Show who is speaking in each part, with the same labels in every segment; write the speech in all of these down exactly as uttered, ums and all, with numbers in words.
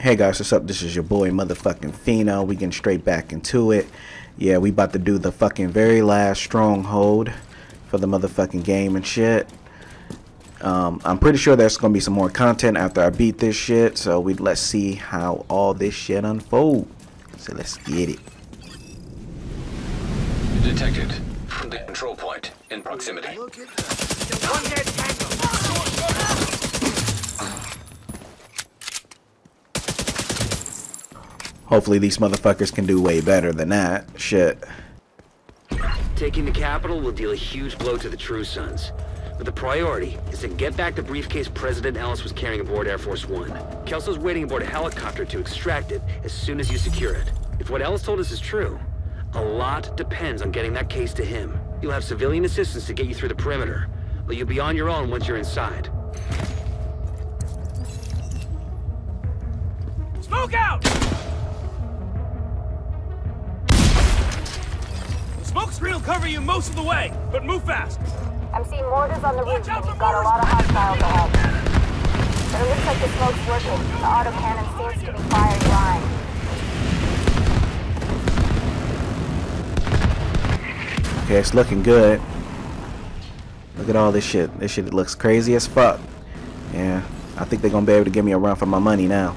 Speaker 1: Hey guys, what's up? This is your boy motherfucking Pheno. We getting straight back into it. Yeah, we about to do the fucking very last stronghold for the motherfucking game and shit. Um, I'm pretty sure there's gonna be some more content after I beat this shit. So we let's see how all this shit unfolds. So let's get it.
Speaker 2: Detected. The control point in proximity.
Speaker 1: Hopefully these motherfuckers can do way better than that. Shit.
Speaker 3: Taking the capital will deal a huge blow to the True Sons. But the priority is to get back the briefcase President Ellis was carrying aboard Air Force One. Kelso's waiting aboard a helicopter to extract it as soon as you secure it. If what Ellis told us is true, a lot depends on getting that case to him. You'll have civilian assistance to get you through the perimeter, but you'll be on your own once you're inside.
Speaker 4: Smoke out! Smoke screen will cover you most of the way, but move fast.
Speaker 5: I'm seeing mortars on the roof, and you've got a lot of hostiles ahead. But it looks like the smoke's working. The autocannon seems to be firing line.
Speaker 1: Okay, it's looking good. Look at all this shit. This shit looks crazy as fuck. Yeah, I think they're gonna be able to give me a run for my money now.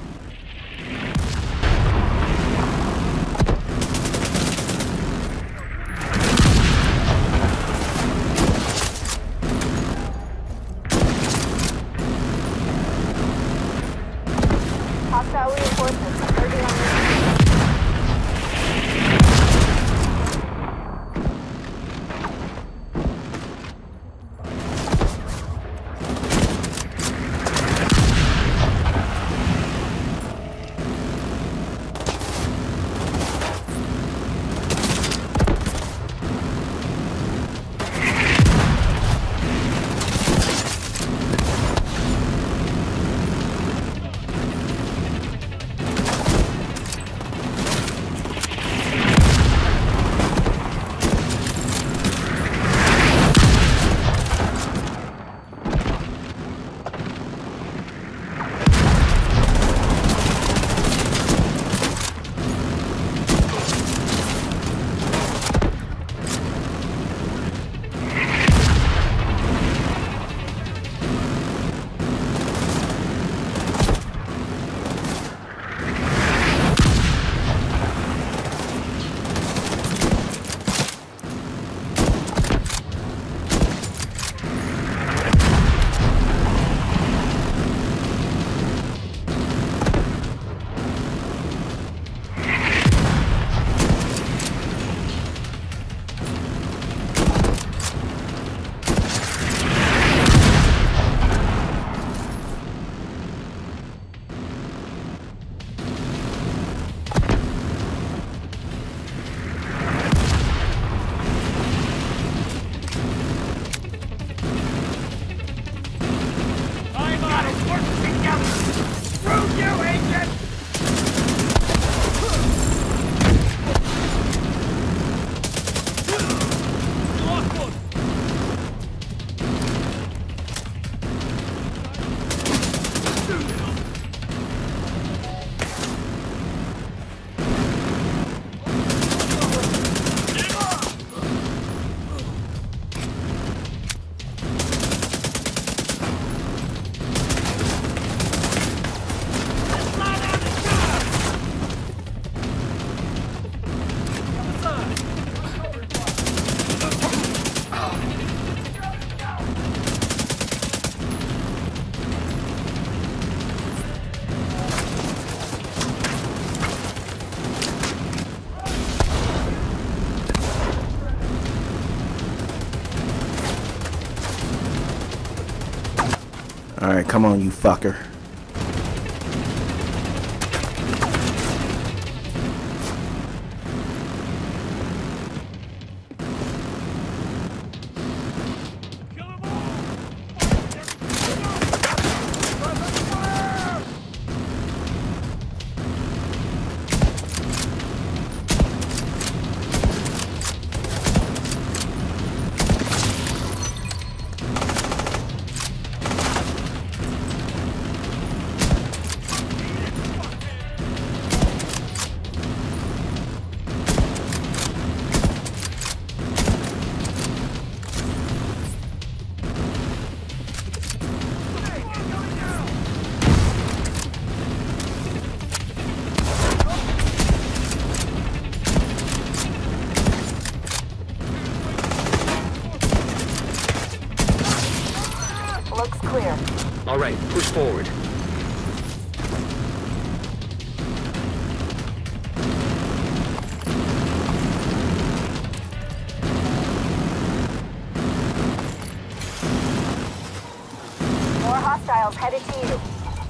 Speaker 5: Hostile reinforcements emerging on the
Speaker 1: Alright, come on, you fucker.
Speaker 3: forward.
Speaker 5: More hostiles headed to you.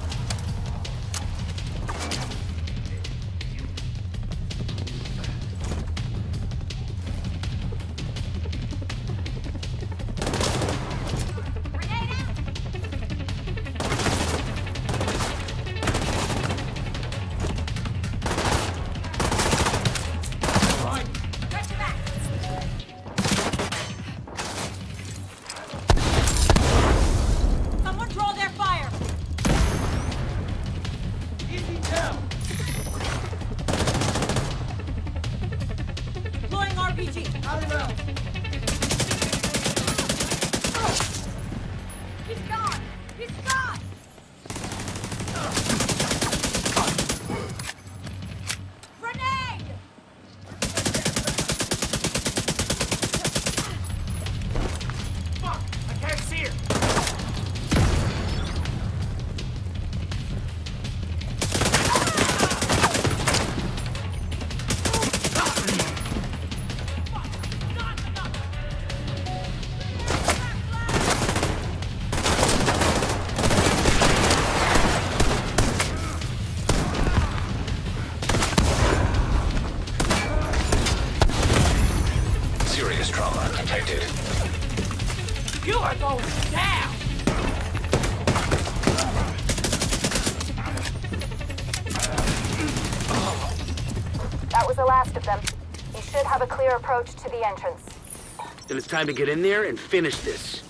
Speaker 5: That was the last of them. You should have a clear approach to the entrance.
Speaker 3: Then it's time to get in there and finish this.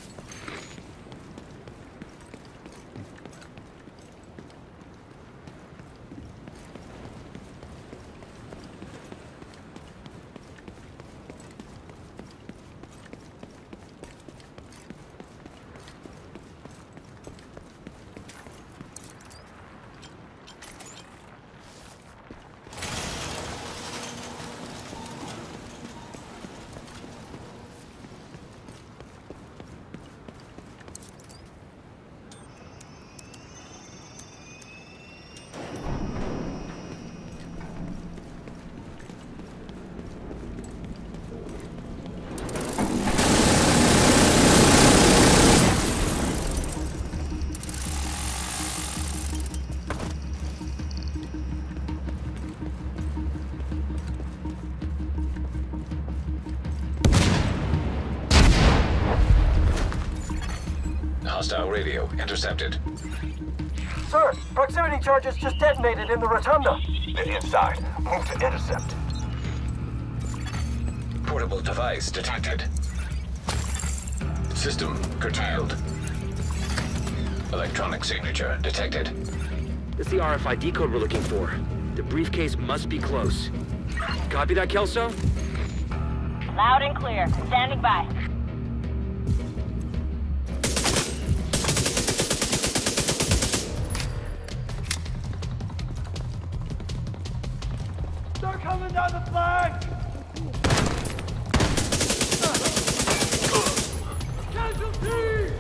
Speaker 2: Hostile radio intercepted.
Speaker 6: Sir, proximity charges just detonated in the rotunda.
Speaker 7: They're inside. Move to intercept.
Speaker 2: Portable device detected. System curtailed. Electronic signature detected.
Speaker 3: That's the R F I D code we're looking for. The briefcase must be close. Copy that, Kelso?
Speaker 5: Loud and clear. Standing by.
Speaker 6: They're coming down the flank! Casualty!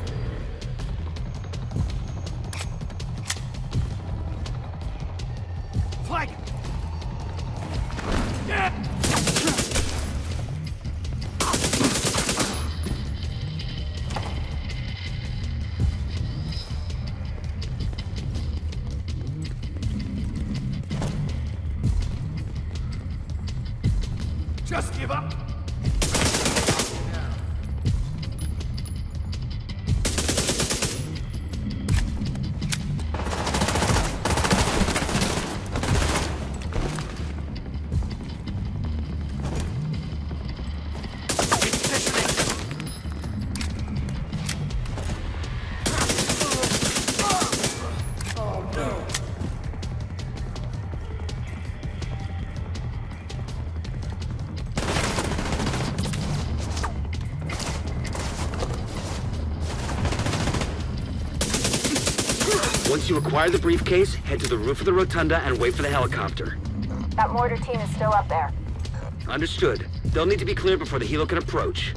Speaker 6: Flank! Yeah! Just give up!
Speaker 3: Once you acquire the briefcase, head to the roof of the rotunda and wait for the helicopter.
Speaker 5: That mortar team is still up there.
Speaker 3: Understood. They'll need to be cleared before the helo can approach.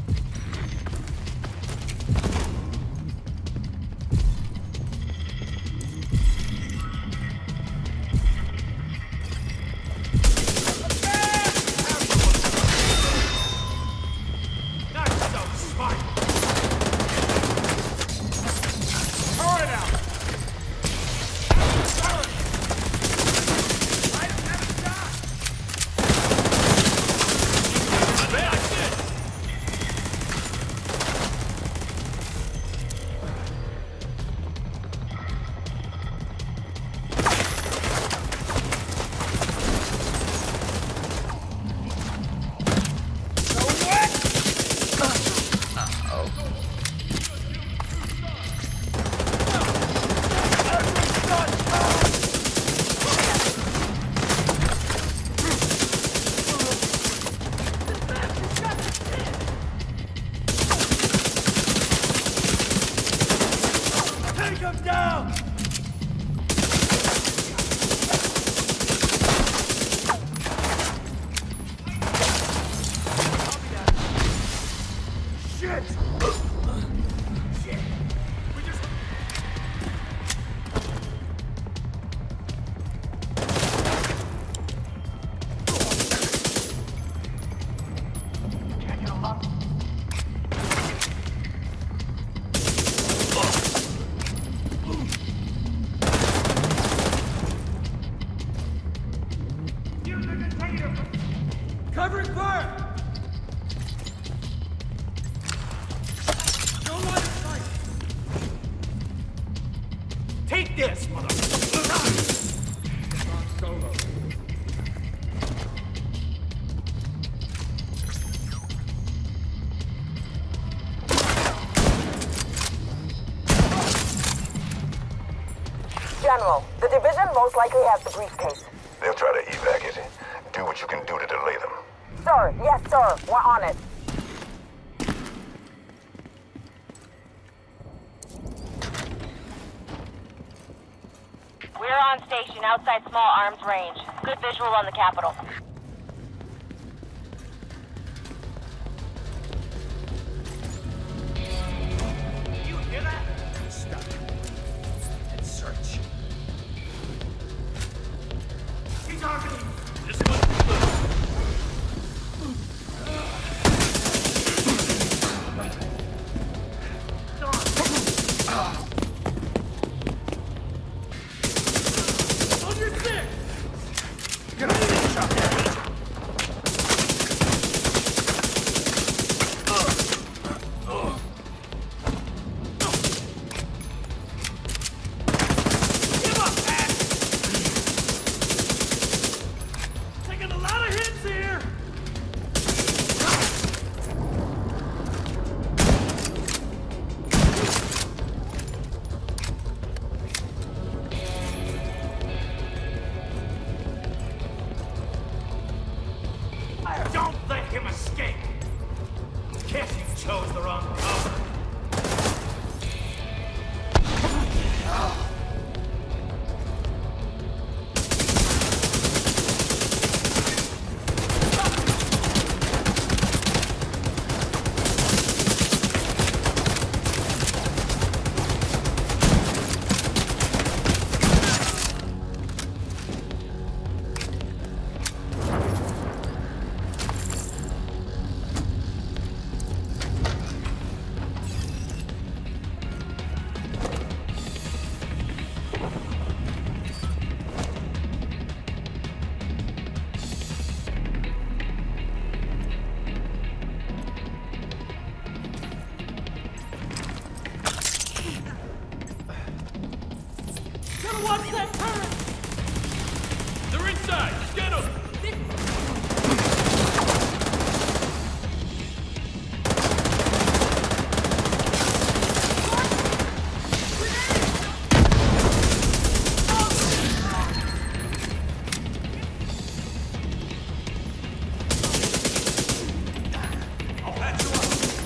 Speaker 4: Covering fire! No line of sight! Take this, motherfucker! Solo.
Speaker 5: General, the division most likely has the briefcase.
Speaker 7: They'll try to evac it. Do what you can do to delay them.
Speaker 5: Sir, yes sir, we're on it. We're on station outside small arms range. Good visual on the Capitol.
Speaker 4: You hear that? Stop. And search. He's armed. This one's loose. On your six! Get on this shot. Give up, Pat! Taking a lot of hits here! Don't let him escape! Guess you chose the wrong cover. Gotta watch that turret! They're inside! Get them! I'll patch you up!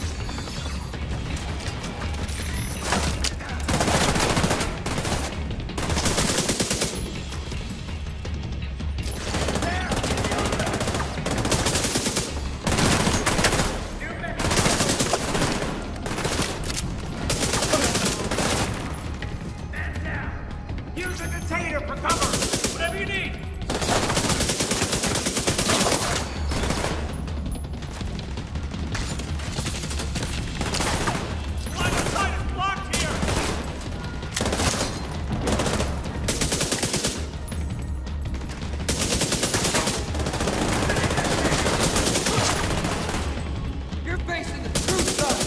Speaker 4: Use the container for cover! Whatever you need! Line of sight is blocked here! You're facing the true sun!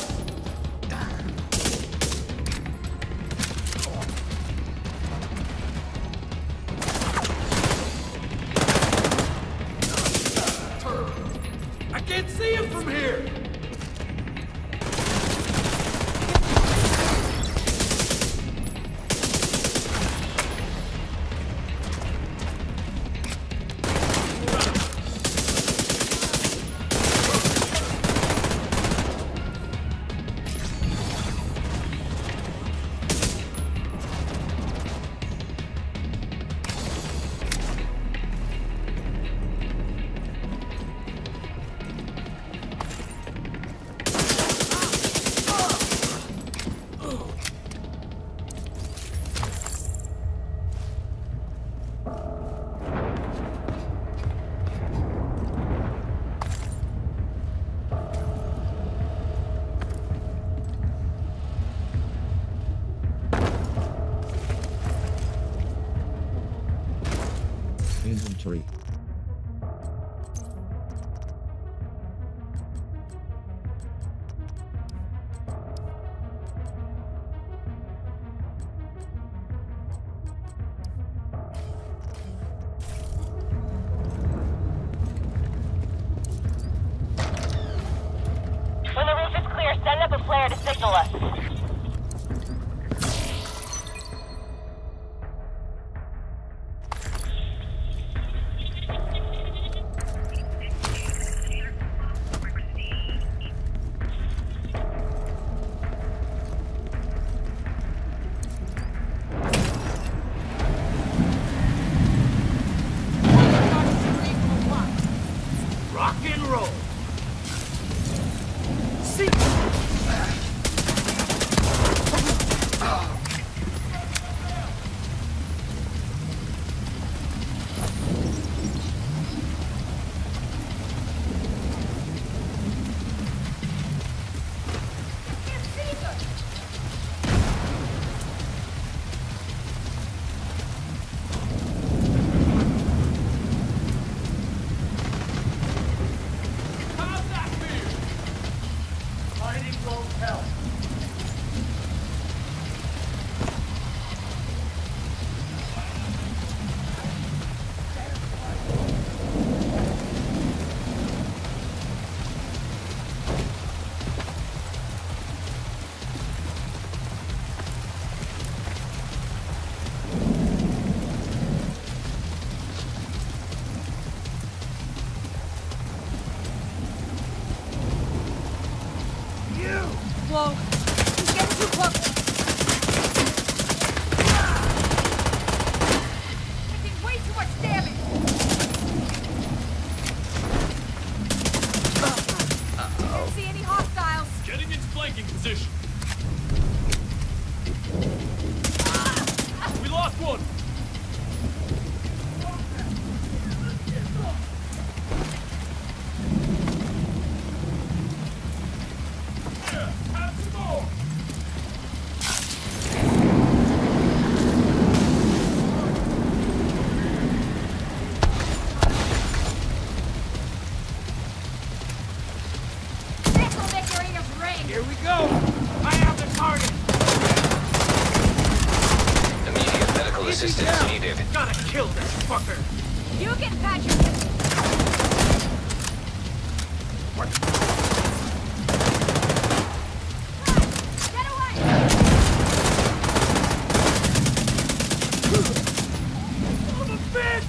Speaker 4: I can't see him from here!
Speaker 8: Inventory.
Speaker 5: flare to signal us.
Speaker 4: Rock and roll. See.
Speaker 8: Whoa! He's getting too close! Taking way too much damage! Uh-oh. Didn't see any hostiles!
Speaker 4: Getting in flanking position. We lost one! Here we go! I have the target!
Speaker 2: Immediate medical assistance needed.
Speaker 4: Gotta kill this fucker!
Speaker 8: You can patch yourself! Get away!
Speaker 4: Son of a bitch!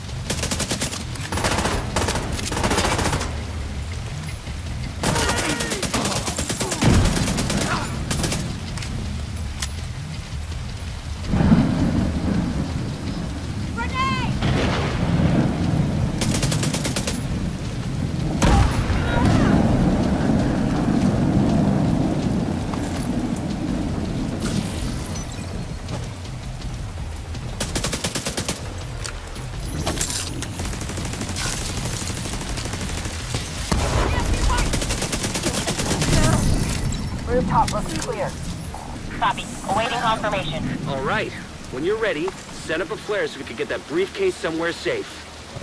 Speaker 5: Rooftop looks clear. Copy. Awaiting confirmation.
Speaker 3: All right. When you're ready, set up a flare so we can get that briefcase somewhere safe.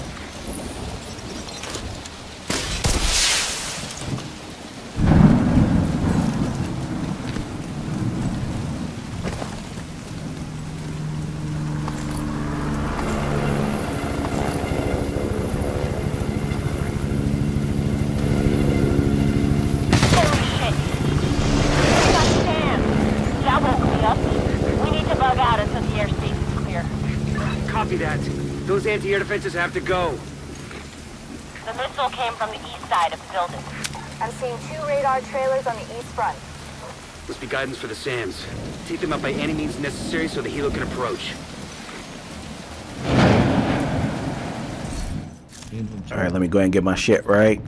Speaker 3: Copy that. Those anti-air defenses have to go.
Speaker 5: The missile came from the east side of the building. I'm seeing two radar trailers on the east front.
Speaker 3: Must be guidance for the SAMs. Take them out by any means necessary so the helo can approach.
Speaker 1: Alright, let me go ahead and get my shit right.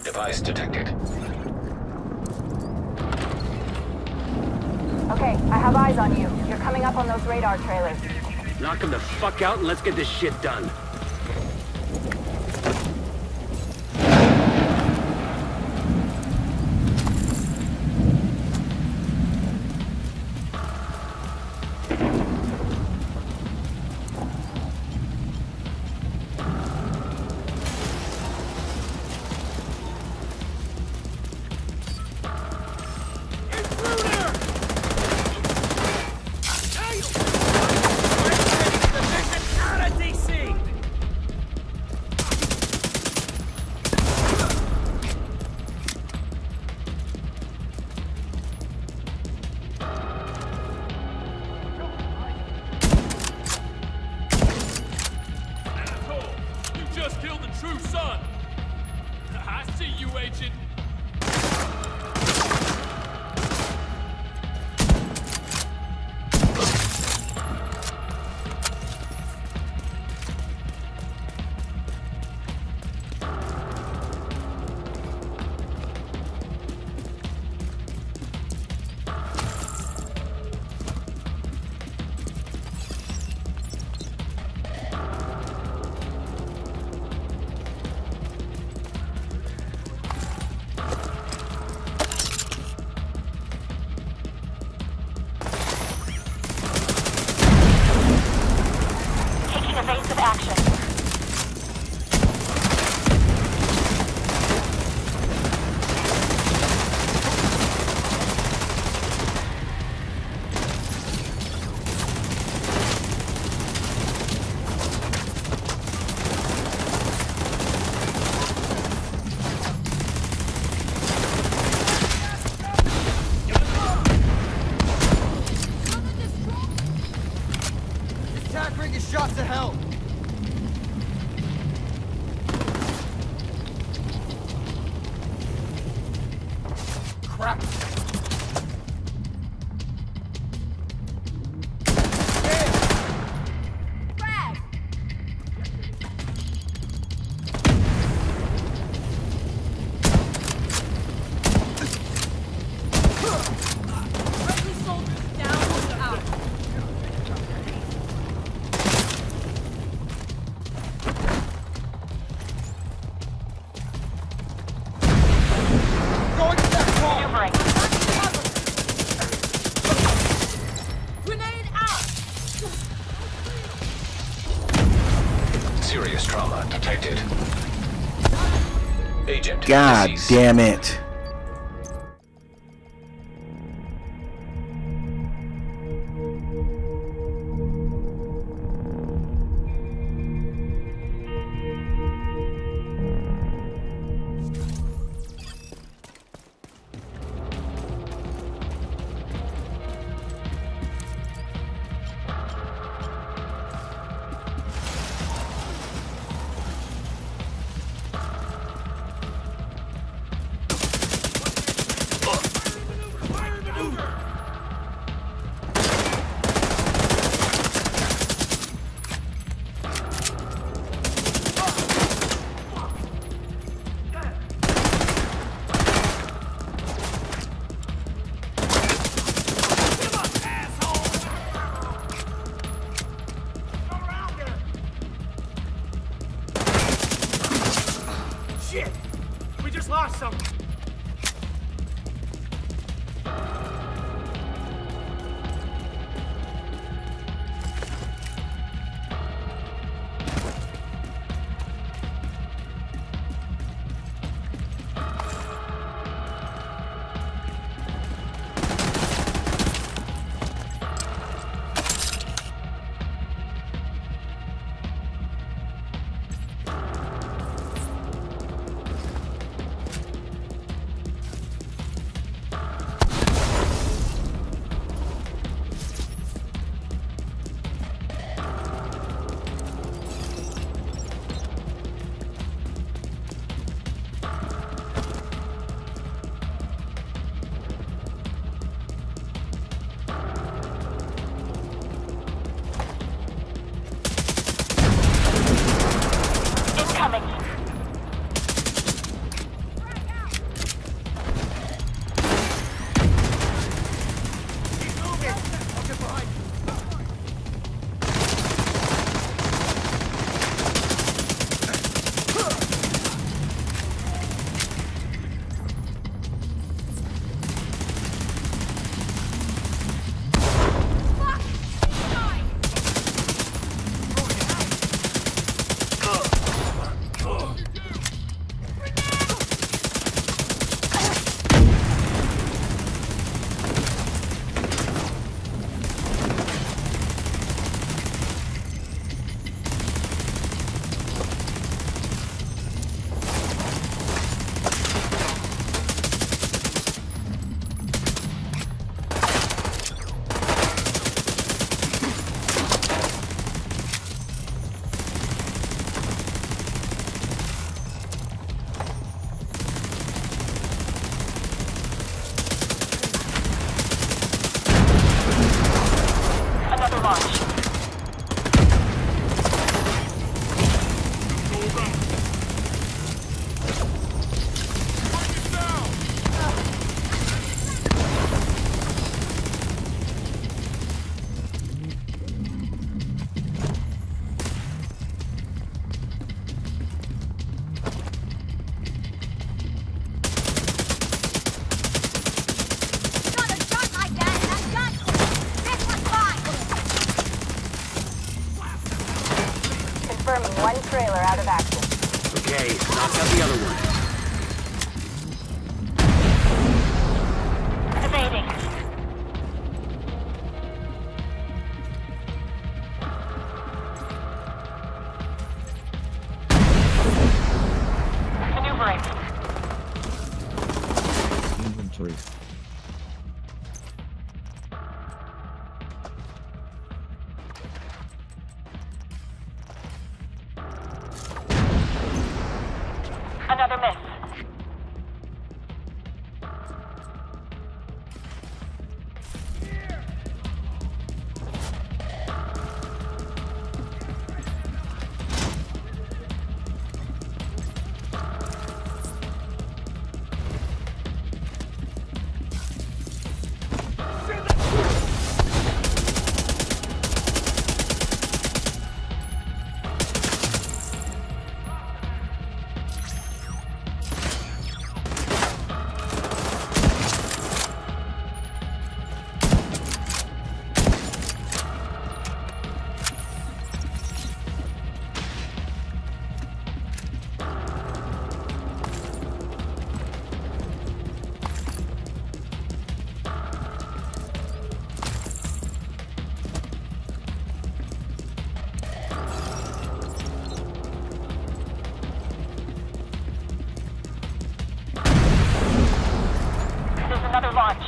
Speaker 2: Device detected.
Speaker 5: Okay, I have eyes on you. You're coming up on those radar trailers.
Speaker 3: Knock them the fuck out and let's get this shit done.
Speaker 2: Serious trauma detected. Agent
Speaker 1: God
Speaker 2: deceased.
Speaker 1: damn it.
Speaker 5: One trailer out of action.
Speaker 3: Okay, knock out the other one.
Speaker 5: Evading. Maneuvering.
Speaker 9: Inventory.
Speaker 5: Another miss. Another launch.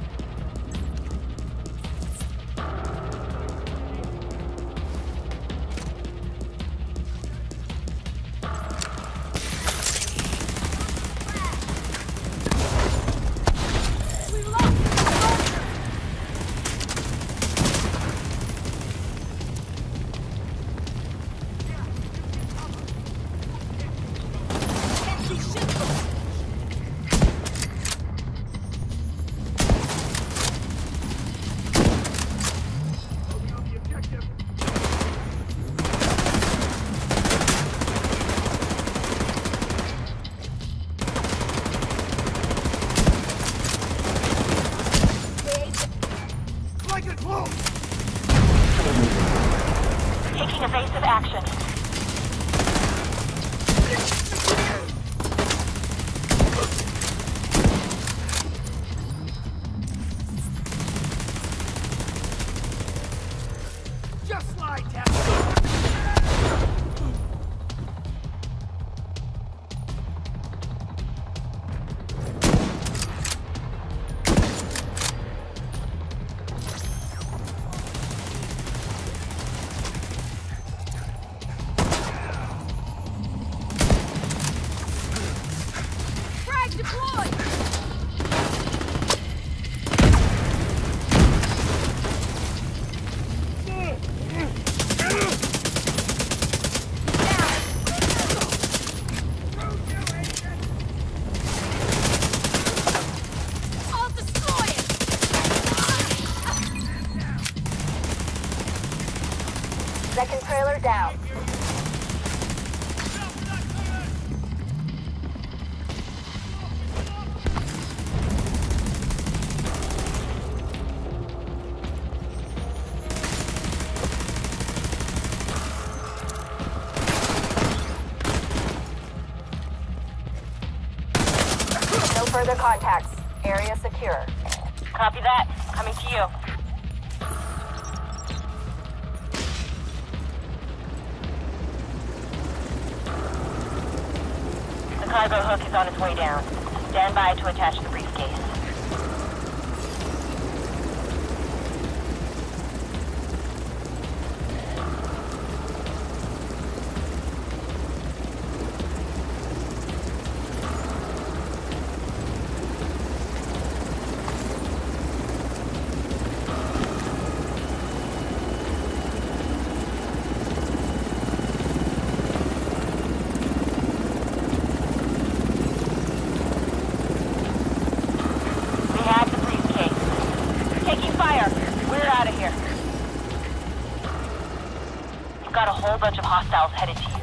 Speaker 5: Taking evasive action.
Speaker 4: Just like that.
Speaker 5: Second trailer down. No further contacts. Area secure. Copy that. Coming to you. The cargo hook is on its way down. Stand by to attach the briefcase. Got a whole bunch of hostiles headed to you.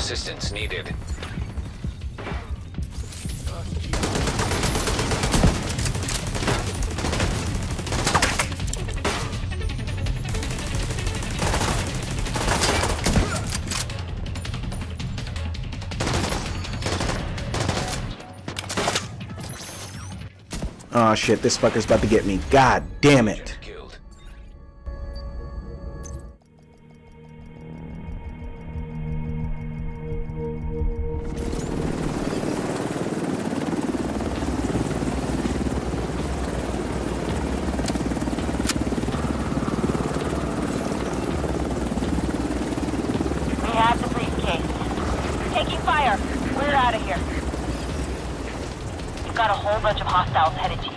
Speaker 2: assistance needed.
Speaker 1: Oh shit, this fucker's about to get me. God damn it.
Speaker 2: Killed.
Speaker 5: We have the briefcase. Taking fire. We're out of here. You've got a whole bunch of hostiles headed to you.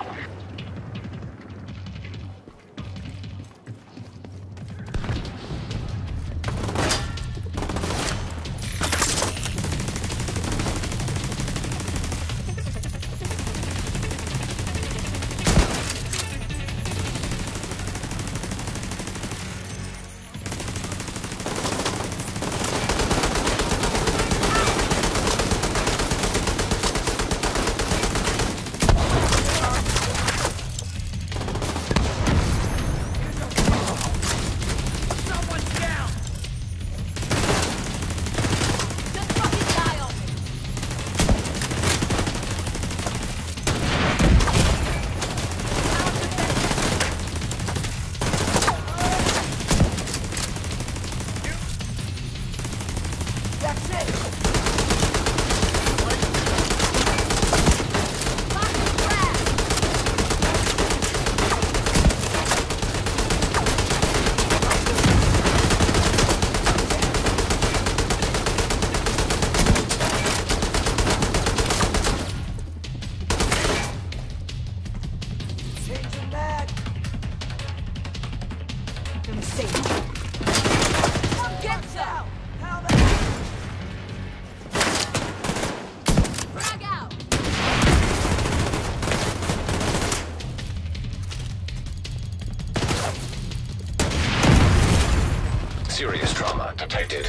Speaker 2: Serious trauma detected.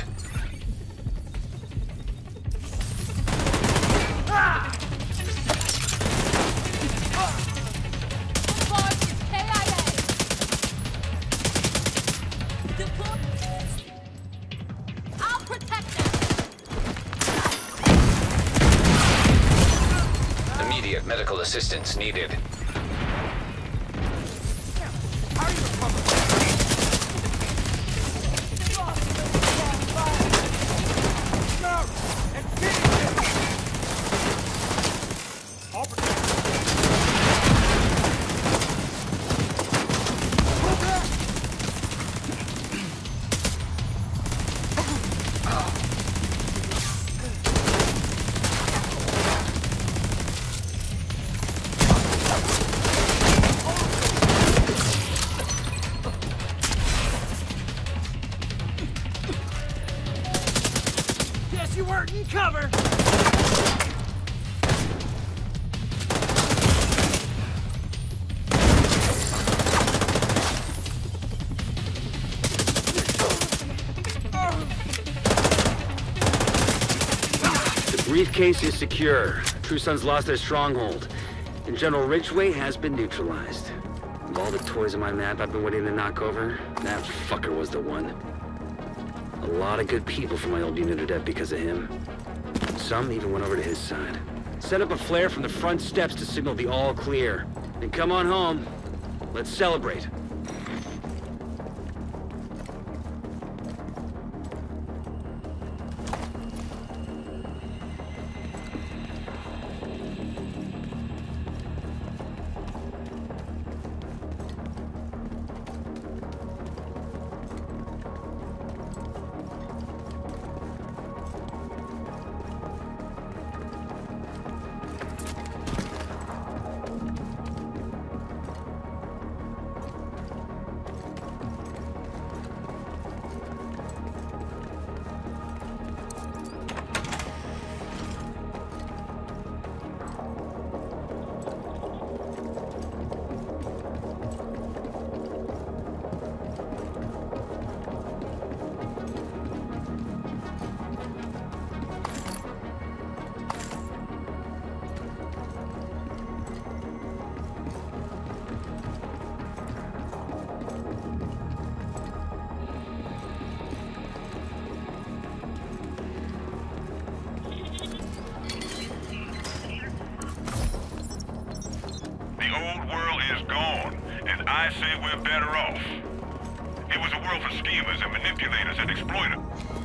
Speaker 8: I'll protect them.
Speaker 2: Immediate medical assistance needed.
Speaker 4: You weren't in cover!
Speaker 3: The briefcase is secure. True Sons lost their stronghold, and General Ridgeway has been neutralized. Of all the toys on my map I've been waiting to knock over, that fucker was the one. A lot of good people from my old unit are dead because of him. Some even went over to his side. Set up a flare from the front steps to signal the all clear. And come on home. Let's celebrate.
Speaker 7: I say we're better off. It was a world for schemers and manipulators and exploiters.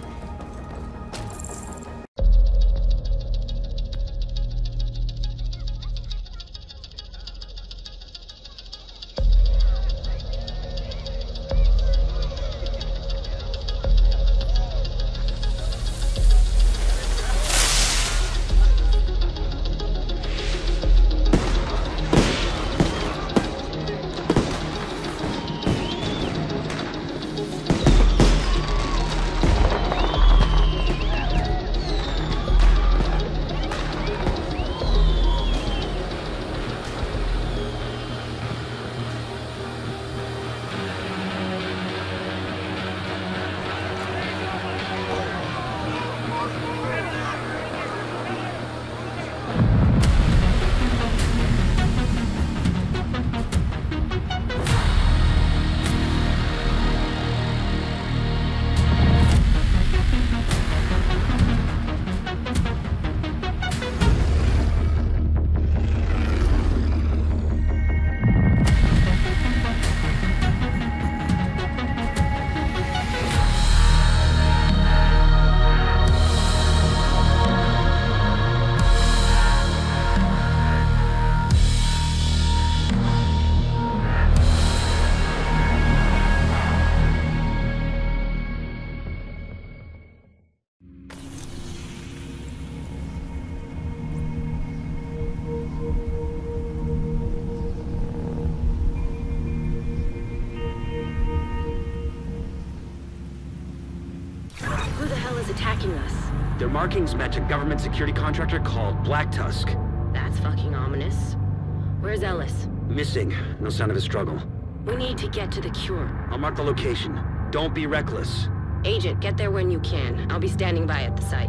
Speaker 9: Attacking us.
Speaker 3: Their markings match a government security contractor called Black Tusk.
Speaker 9: That's fucking ominous. Where's Ellis?
Speaker 3: Missing. No sign of a struggle.
Speaker 9: We need to get to the cure.
Speaker 3: I'll mark the location. Don't be reckless.
Speaker 9: Agent, get there when you can. I'll be standing by at the site.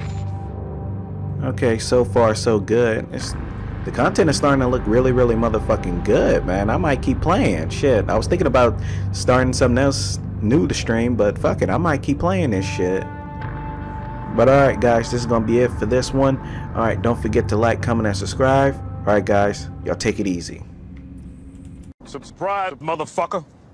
Speaker 1: Okay, so far so good. It's, the content is starting to look really, really motherfucking good, man. I might keep playing. Shit, I was thinking about starting something else new to stream, but fuck it, I might keep playing this shit. But alright guys, this is going to be it for this one. Alright, don't forget to like, comment, and subscribe. Alright guys, y'all take it easy.
Speaker 7: Subscribe, motherfucker.